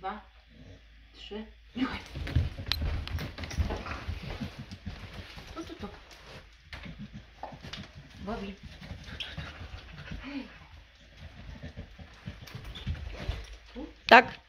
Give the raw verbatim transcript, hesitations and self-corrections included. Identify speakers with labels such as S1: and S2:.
S1: dwa, trzy. Michaj. Tu, tu, tu. Bobby.
S2: Tak.